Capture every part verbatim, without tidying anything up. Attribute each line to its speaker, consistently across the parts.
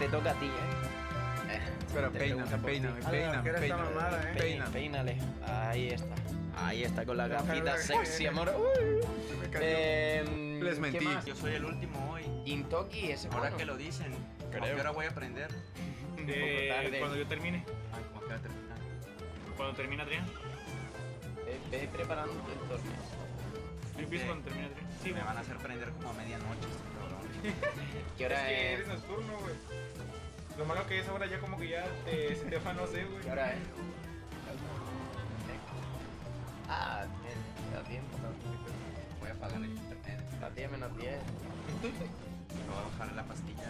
Speaker 1: Te toca a ti, eh. eh
Speaker 2: Pero
Speaker 1: te
Speaker 2: peíname,
Speaker 1: pregunta por
Speaker 2: peíname,
Speaker 1: ti.
Speaker 2: peíname, peíname,
Speaker 3: mamada, eh.
Speaker 2: peíname.
Speaker 1: Peínale. Ahí está. Ahí está con la
Speaker 3: No,
Speaker 1: gafita
Speaker 3: no,
Speaker 1: sexy,
Speaker 3: no.
Speaker 1: amor.
Speaker 2: Se me cayó.
Speaker 1: Eh,
Speaker 2: Les
Speaker 1: ¿qué
Speaker 2: mentí.
Speaker 1: más?
Speaker 4: Yo soy el último hoy.
Speaker 1: Intoki, ese
Speaker 4: Ahora
Speaker 1: bueno.
Speaker 4: que lo dicen,
Speaker 2: Creo.
Speaker 4: ¿a qué hora voy a aprender?
Speaker 3: Eh,
Speaker 1: poco tarde.
Speaker 3: cuando yo termine.
Speaker 4: Ay, ¿cómo que va a terminar?
Speaker 3: Cuando termina Adrián.
Speaker 1: Eh, Ve preparando el torneo.
Speaker 3: Yo empiezo
Speaker 4: Sí.
Speaker 3: cuando termina Adrián.
Speaker 4: Sí, me van a hacer prender como a medianoche, este cabrón.
Speaker 1: ¿Qué
Speaker 3: Es
Speaker 1: hora
Speaker 3: que
Speaker 1: es?
Speaker 3: eres nocturno, güey. Lo malo que es ahora ya como que ya te, se te va, no sé, güey.
Speaker 1: ¿Qué hora es? Ah, me da tiempo.
Speaker 4: Voy a apagar el internet.
Speaker 1: Las diez menos diez.
Speaker 4: Me voy a bajar la pastilla.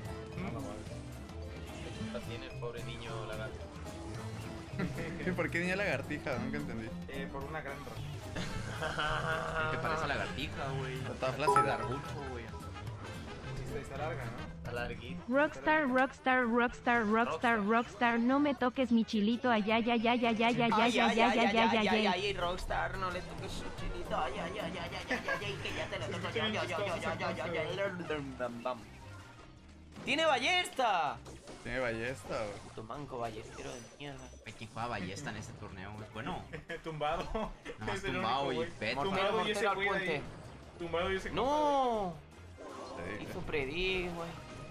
Speaker 1: La tiene el pobre niño lagarto.
Speaker 2: ¿Y por qué niña lagartija? Nunca entendí.
Speaker 3: Eh, por una gran razón.
Speaker 4: ¿Qué te parece lagartija, güey?
Speaker 2: Está flácida.
Speaker 4: Largucho, güey.
Speaker 3: Sí, está- está larga, ¿no?
Speaker 1: Está larguito.
Speaker 5: Rockstar, rockstar, rockstar, rockstar, rockstar, no me toques mi chilito, ay, ay, ay, ay, ay, ay, ay, ay, ay, ay, ay, ay, ay, ay.
Speaker 1: ay, Rockstar, no le toques su chilito. Ay, ay, ay, ay, ay, ay, ay, que ya te lo toco. Ay, ay, ay, ay, ay, ay, ay, bam, bam. ¡Tiene ballesta!
Speaker 2: Tiene ballesta, güey.
Speaker 1: Puto manco ballestero de mierda.
Speaker 4: Hay quien juega ballesta en este torneo. Es bueno.
Speaker 3: Tumbado.
Speaker 4: Nomás
Speaker 3: Es el
Speaker 4: tumbado
Speaker 3: único,
Speaker 4: y
Speaker 3: güey.
Speaker 4: peto.
Speaker 1: Mortero,
Speaker 3: Tumbado y ese
Speaker 1: mortero al
Speaker 3: güey de
Speaker 1: puente.
Speaker 3: ahí. Tumbado y ese compa,
Speaker 1: ¡No!
Speaker 2: Sí,
Speaker 1: Hizo predic, güey.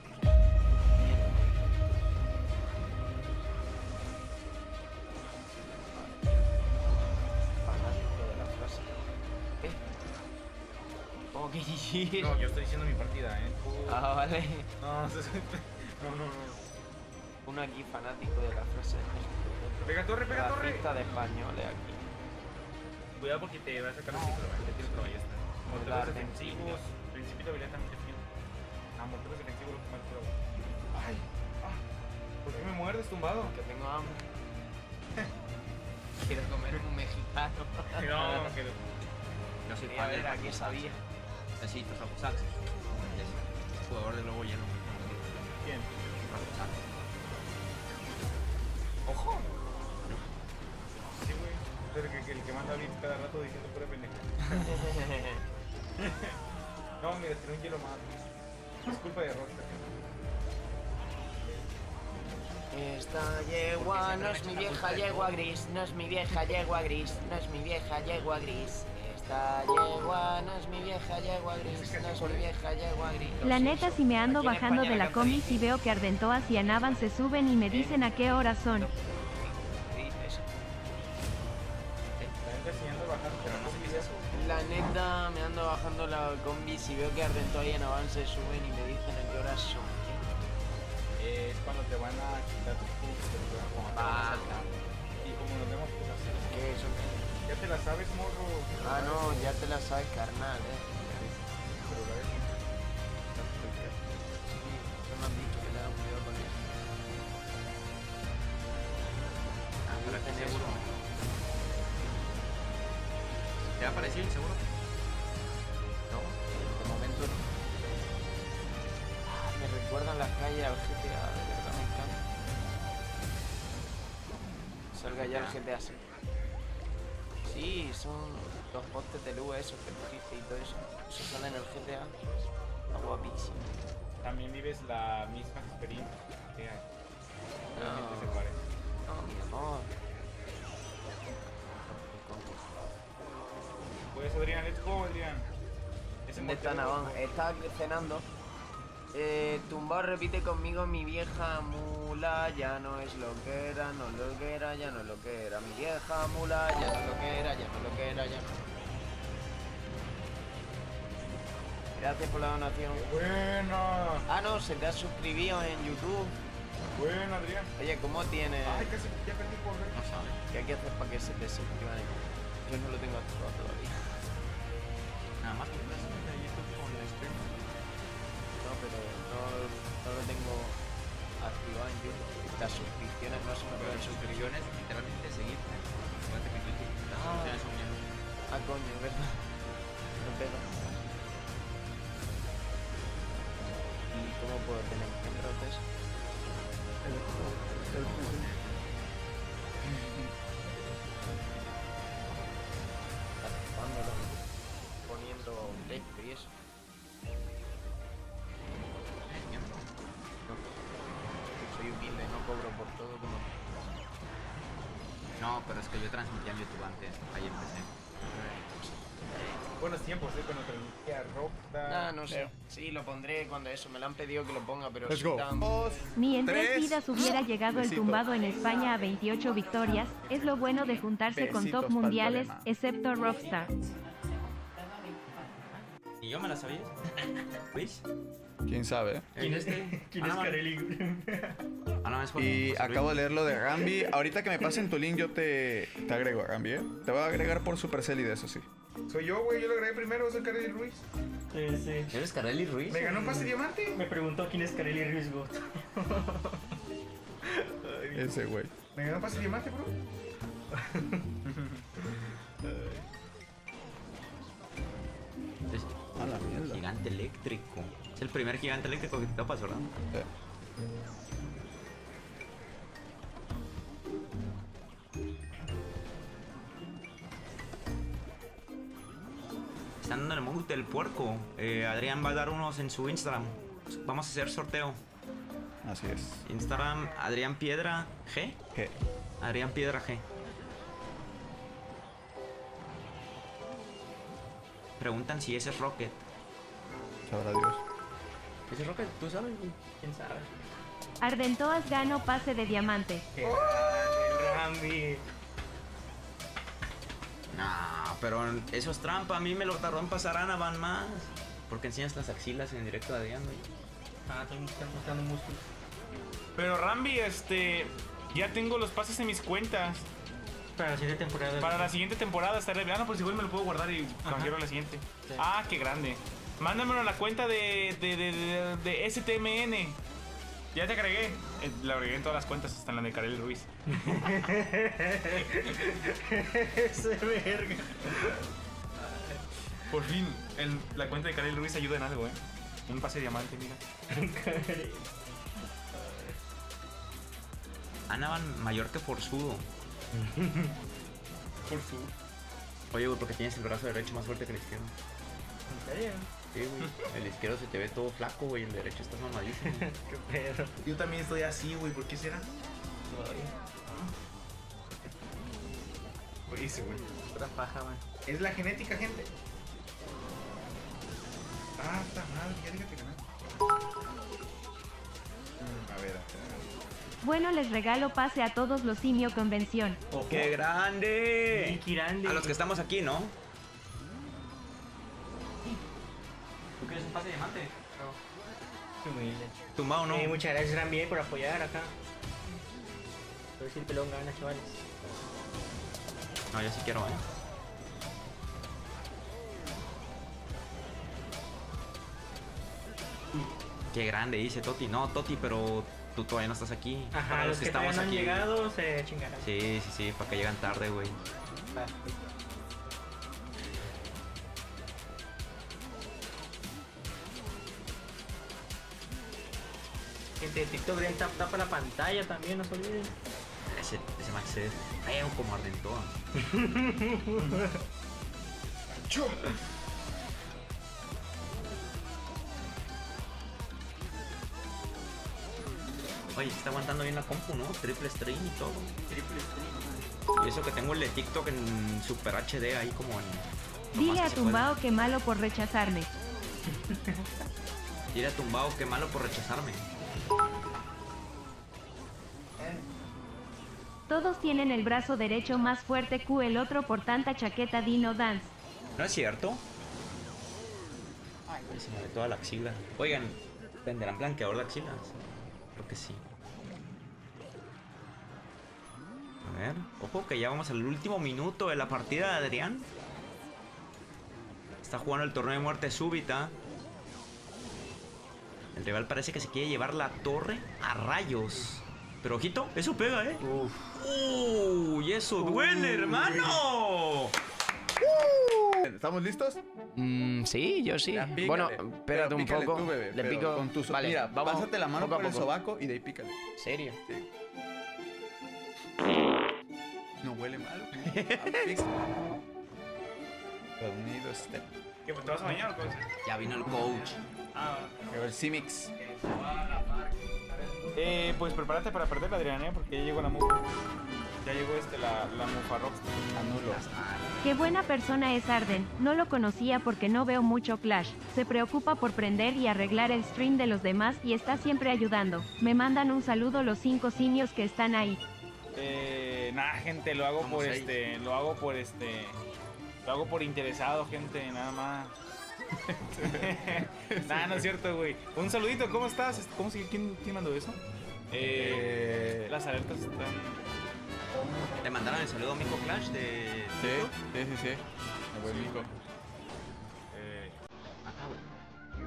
Speaker 1: Fanático de la frase. ¿Qué? ¿Cómo que G G?
Speaker 3: No, yo estoy diciendo mi partida, eh.
Speaker 1: Ah, vale.
Speaker 3: No, no, no, no.
Speaker 1: Uno aquí fanático de la frase.
Speaker 3: Pega torre, pega torre.
Speaker 1: Racista de españoles aquí.
Speaker 3: Cuidado porque te va a sacar un ciclo, ¿eh? Te tiro otra ballesta. Morteros
Speaker 1: La
Speaker 3: defensivos. Principio de habilidad también defiende. Ah, morteros defensivos, lo que más quiero. Ay, ah. ¿Por qué me muerdes, tumbado?
Speaker 1: Que tengo hambre. Quiero comer un mexicano.
Speaker 3: No, que.
Speaker 4: Yo soy
Speaker 1: Quería
Speaker 4: fan del
Speaker 1: ver a qué sabía.
Speaker 4: Necesito Rafa Sánchez. Es jugador de Lobo Lleno.
Speaker 3: ¿Quién?
Speaker 4: Rafa Sánchez.
Speaker 1: ¡Ojo!
Speaker 3: Sí, güey. Pero que, que el que manda blitz cada rato diciendo pura pendeja. No, mira, tiene un hielo más. Es culpa de Rockstar.
Speaker 1: Esta yegua no es mi vieja yegua gris, no es mi vieja yegua gris, no es mi vieja yegua gris. Esta yegua no es mi vieja yegua gris, no es mi vieja yegua gris.
Speaker 5: La neta, si me ando
Speaker 1: Aquí en
Speaker 5: bajando
Speaker 1: España
Speaker 5: de la
Speaker 1: canta
Speaker 5: combi,
Speaker 1: Vicky.
Speaker 5: si veo que Ardentoas y Anaban se suben y me dicen a qué horas son.
Speaker 1: ¿Qué dices?
Speaker 3: La gente enseñando a bajar, pero no sé qué es eso.
Speaker 1: La neta, me ando bajando la combi, si veo que Ardento y Anaban se suben y me dicen a qué horas son.
Speaker 3: Eh, es cuando te van a quitar tus puntos, te los van a como
Speaker 1: Ah.
Speaker 3: saltar. Y como nos vemos, pues así.
Speaker 1: ¿Qué eso?
Speaker 3: Ya te la sabes, morro.
Speaker 1: Ah, no, ya te la sabes, carnal, eh.
Speaker 3: Pero la ves.
Speaker 1: Sí, no me han dicho que le hagan cuidado con eso.
Speaker 4: Ah, para que
Speaker 1: Dicen
Speaker 4: seguro.
Speaker 1: eso.
Speaker 4: ¿Te ha parecido inseguro?
Speaker 1: No, de momento no. Ah, me recuerdan las calles al G T A, de verdad me encanta. Salga ya el G T A seis. Sí, son los postes de luz esos que dijiste y todo eso. Eso sale en el G T A. Está guapísimo.
Speaker 3: También vives la misma experiencia que hay. Realmente
Speaker 1: No.
Speaker 3: se parece.
Speaker 1: No, mi amor.
Speaker 3: Pues Adrián, let's go, Adrián. Ese
Speaker 1: ¿Dónde está
Speaker 3: mortero-
Speaker 1: Naván? Está cenando. Eh, tumbado repite conmigo, mi vieja mula ya no es lo que era, no lo que era, ya no es lo que era. Mi vieja mula ya no es lo que era, ya no es lo que era, ya no. Gracias por la donación.
Speaker 3: Buena.
Speaker 1: Ah, no, se te ha suscribido en YouTube.
Speaker 3: Bueno, Adrián.
Speaker 1: Oye, ¿cómo tienes?
Speaker 3: Ay, casi ya perdí por ver.
Speaker 4: No sabe.
Speaker 1: ¿Qué hay que hacer para que se te suscriban en YouTube? Yo no lo tengo activado todavía.
Speaker 4: Nada más que puedes subir a YouTube con la stream.
Speaker 1: No, pero no, no lo tengo activado en YouTube. Las suscripciones no se me
Speaker 4: Pero
Speaker 1: pueden
Speaker 4: en
Speaker 1: suscribir.
Speaker 4: suscripciones, literalmente seguirte. Acuérdate que YouTube las
Speaker 1: Ah.
Speaker 4: suscripciones son ya.
Speaker 1: Ah, coño, es verdad. No pega. ¿Y cómo puedo tener en protes? Activándolo. Poniendo texto y eso.
Speaker 4: Eh, miembro.
Speaker 1: No. humilde, no cobro por todo como...
Speaker 6: No, pero es que yo transmitía en YouTube antes, ahí empecé.
Speaker 3: Buenos tiempos, ¿eh? Cuando transmitía Rockstar.
Speaker 1: Ah, no sé. Sí, lo pondré cuando eso. Me lo han pedido que lo ponga, pero...
Speaker 2: Let's
Speaker 1: sí
Speaker 2: go.
Speaker 1: tan-
Speaker 2: Dos,
Speaker 5: Ni en
Speaker 2: tres.
Speaker 5: tres vidas hubiera llegado el
Speaker 2: Besitos.
Speaker 5: tumbado en España a veintiocho victorias. Es lo bueno de juntarse con
Speaker 2: Besitos
Speaker 5: top
Speaker 2: pa'l
Speaker 5: mundiales,
Speaker 2: problema.
Speaker 5: excepto Rockstar.
Speaker 6: ¿Y yo me la sabía? ¿Veis?
Speaker 2: ¿Quién sabe?
Speaker 6: ¿Quién es este?
Speaker 4: ¿Quién
Speaker 6: Ah,
Speaker 4: es
Speaker 6: no,
Speaker 4: Kareli?
Speaker 6: Ah, no, es Jorge.
Speaker 2: Y
Speaker 6: José Luis.
Speaker 2: acabo de leer lo de Gambi. Ahorita que me pasen tu link, yo te, te agrego a Gambi, ¿eh? Te voy a agregar por Supercell y de eso sí.
Speaker 3: Soy yo, güey. Yo lo agregué primero. Soy Kareli Ruiz.
Speaker 4: Sí, sí.
Speaker 6: ¿Eres Kareli Ruiz?
Speaker 3: Me ganó un pase diamante.
Speaker 4: Me preguntó quién es Kareli Ruiz God.
Speaker 2: Ese güey.
Speaker 3: Me ganó un pase diamante, bro.
Speaker 6: Es
Speaker 2: A la mierda.
Speaker 6: gigante eléctrico. Es el primer gigante eléctrico que te topas, ¿verdad?
Speaker 2: Eh,
Speaker 6: Están dando el emote del puerco. Eh, Adrián va a dar unos en su Instagram. Vamos a hacer sorteo.
Speaker 2: Así es.
Speaker 6: Instagram, Adrián Piedra G.
Speaker 2: ¿Qué?
Speaker 6: Adrián Piedra G. Preguntan si ese es Rocket.
Speaker 2: Sabrá Dios.
Speaker 6: ¿Ese es Rocket? ¿Tú sabes?
Speaker 4: ¿Quién sabe?
Speaker 5: Ardentoas gano pase de diamante.
Speaker 4: ¡Qué grande, Rambi!
Speaker 6: No, pero eso es trampa. A mí me lo tardó en pasar Ana Van más. Porque enseñas las axilas en directo de Adrián, güey.
Speaker 4: Ah, estoy buscando, buscando músculos.
Speaker 3: Pero Rambi, este... Ya tengo los pases en mis cuentas.
Speaker 4: Para la siguiente temporada.
Speaker 3: Para la siguiente temporada estaré... Ah, no, pues igual me lo puedo guardar y cambiarlo a la siguiente.
Speaker 4: Sí.
Speaker 3: Ah, qué grande. Mándamelo a la cuenta de, de, de, de, de S T M N. Ya te agregué. Eh, La agregué en todas las cuentas, hasta en la de Karel Ruiz.
Speaker 4: Ese verga.
Speaker 3: Por fin, el- la cuenta de Karel Ruiz ayuda en algo, ¿eh? Un pase diamante, mira.
Speaker 6: Ana Van mayor que Forzudo.
Speaker 3: Por su...
Speaker 6: Oye, güey, porque tienes el brazo derecho más fuerte que el izquierdo.
Speaker 4: ¿En serio?
Speaker 6: Sí, güey. El izquierdo se te ve todo flaco, güey. El derecho está mamadísimo.
Speaker 4: ¿Qué pedo?
Speaker 3: Yo también estoy así, güey. ¿Por qué será? Güey, ese, güey.
Speaker 4: Pura paja, man.
Speaker 3: Es la genética, gente. Ah, está mal. Ya dígate ganar. A ver, a ver.
Speaker 5: Bueno, les regalo pase a todos los simio convención.
Speaker 4: Ojo.
Speaker 6: ¡Qué grande!
Speaker 4: Nicky grande.
Speaker 6: A los que estamos aquí, ¿no? ¿Tú quieres un pase de diamante?
Speaker 4: Qué humilde.
Speaker 6: Tumbado, ¿no?
Speaker 4: Eh, muchas gracias, Rambi, por apoyar acá. A ver si el pelón gana, chavales.
Speaker 6: No, yo sí quiero, ¿eh? Qué grande, dice Toti. No, Toti, pero tú todavía no estás aquí.
Speaker 4: Ajá,
Speaker 6: Para
Speaker 4: los que todavía no han llegado se chingarán.
Speaker 6: Sí, sí, sí, para que llegan tarde, güey.
Speaker 4: Va. Gente de TikTok, den tap, tapa la pantalla también, no se olviden.
Speaker 6: Ese, ese Max es feo como Ardentoa. Oye, se está aguantando bien la compu, ¿no? Triple stream y todo.
Speaker 4: Triple stream.
Speaker 6: Y eso que tengo el de TikTok en Super H D ahí como en... lo
Speaker 5: Dile
Speaker 6: más
Speaker 5: a
Speaker 6: que se
Speaker 5: Tumbao que malo por rechazarme.
Speaker 6: puede. Dile a Tumbao que malo por rechazarme.
Speaker 5: Todos tienen el brazo derecho más fuerte que el otro por tanta chaqueta Dino Dance.
Speaker 6: ¿No es cierto? Ay, se me ve toda la axila. Oigan, ¿venderán blanqueador de axilas? Creo que sí. A ver, ojo que ya vamos al último minuto de la partida de Adrián. Está jugando el torneo de muerte súbita. El rival parece que se quiere llevar la torre a rayos. Pero ojito, eso pega, ¿eh?
Speaker 4: Uf.
Speaker 6: ¡Uy, eso duele, hermano!
Speaker 2: ¿Estamos listos?
Speaker 1: Mm, sí, yo sí.
Speaker 2: Ya, pícale.
Speaker 1: Bueno,
Speaker 2: Pero
Speaker 1: espérate un
Speaker 2: pícale
Speaker 1: poco.
Speaker 2: tú, bebé,
Speaker 1: Le
Speaker 2: pero
Speaker 1: pico.
Speaker 2: con tu so-
Speaker 1: Vale,
Speaker 2: Mira,
Speaker 1: vamos.
Speaker 2: pásate la mano
Speaker 1: poco a
Speaker 2: por el
Speaker 1: poco.
Speaker 2: sobaco y de ahí pícale.
Speaker 1: ¿Serio?
Speaker 2: Sí. No huele mal. Pica. Unido step.
Speaker 3: ¿Qué, te vas a bañar o qué?
Speaker 6: Ya vino el coach.
Speaker 3: Ah,
Speaker 2: A ver, Simix.
Speaker 3: Eh, pues prepárate para perder, Adrián, ¿eh? Porque ya llegó la mufa. Ya llegó este, la, la mufa Rockstar.
Speaker 2: Anulo.
Speaker 5: Qué buena persona es Arden, no lo conocía porque no veo mucho Clash, se preocupa por prender y arreglar el stream de los demás y está siempre ayudando. Me mandan un saludo los cinco simios que están ahí.
Speaker 3: Eh, nada, gente, lo hago
Speaker 6: Somos
Speaker 3: por
Speaker 6: seis.
Speaker 3: este, lo hago por este, lo hago por interesado, gente, nada más. Nada, no es cierto, güey. Un saludito, ¿cómo estás? ¿Cómo se, quién, quién mandó eso? Eh,
Speaker 2: Eh,
Speaker 3: las alertas están.
Speaker 6: ¿Le mandaron el saludo a Mico Clash de...
Speaker 2: Sí, sí, sí, sí. Me voy Mico.
Speaker 3: Eh,
Speaker 6: Acá, güey.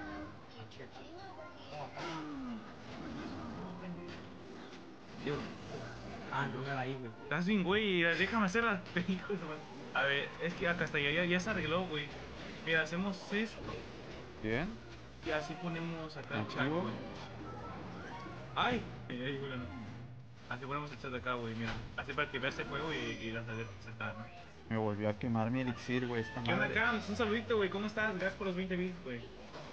Speaker 6: Dios. Ah, no era ahí, güey.
Speaker 3: estás bien, güey. Déjame hacer las películas. A ver, es que acá está, ya, ya, ya se arregló, güey. Mira, hacemos esto
Speaker 2: Bien.
Speaker 3: y así ponemos acá el chat,
Speaker 2: Activo.
Speaker 3: güey. Ay, ay, ay, güey, no. Así ponemos el chat acá, güey, mira. Así para que veas el juego y, y las alertas acá, ¿no?
Speaker 2: Me volvió a quemar mi elixir, güey. Esta
Speaker 3: ¿Qué onda,
Speaker 2: madre.
Speaker 3: Cams? Un saludito, güey. ¿Cómo estás? Gracias por los veinte bits, güey.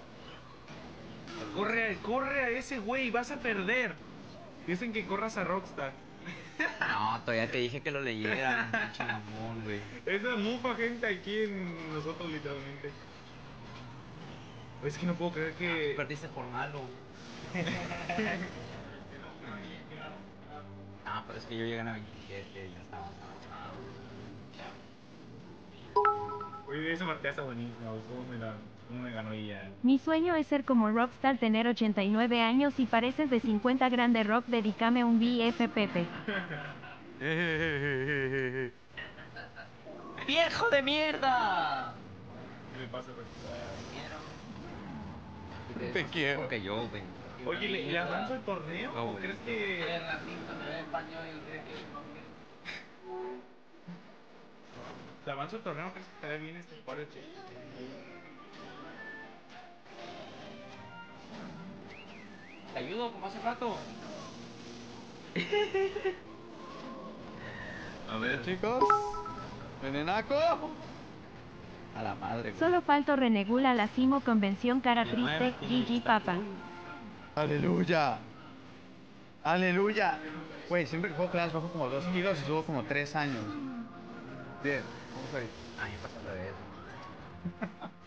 Speaker 3: Corre, corre a ese güey, vas a perder. Dicen que corras a Rockstar.
Speaker 6: No, todavía te dije que lo leyeran. Pinche mamón, güey.
Speaker 3: Esa mufa gente aquí en nosotros, literalmente. Es que no puedo creer que.
Speaker 6: Perdiste por malo. Ah, pero es que yo llegué a veintisiete y ya estaba avanzado.
Speaker 3: Oye, esa partida está buenísima, güey. ¿Cómo me, la, cómo me ganó ella?
Speaker 5: Mi sueño es ser como Rockstar, tener ochenta y nueve años y pareces de cincuenta grande rock, dedícame un B F P P.
Speaker 6: ¡Viejo de mierda!
Speaker 3: ¿Qué le pasa, güey?
Speaker 2: Te quiero.
Speaker 6: Porque yo, güey.
Speaker 3: Oye, ¿le, ¿le avanzo el torneo?
Speaker 6: No,
Speaker 3: ¿O
Speaker 6: güey.
Speaker 3: crees que.? ¿Le avanzo el torneo? ¿Crees que estaría bien este cuadro?
Speaker 6: ¿Te ayudo como hace rato?
Speaker 3: A
Speaker 2: Ver, chicos. Venenaco. A la madre, güey.
Speaker 5: Solo falto Renegula la Simo convención cara triste, G G papa.
Speaker 2: Aleluya. Aleluya. Güey, siempre que juego Clash bajo como dos kilos y subo como tres años. Bien, vamos ahí.
Speaker 6: A mí me pasa al revés.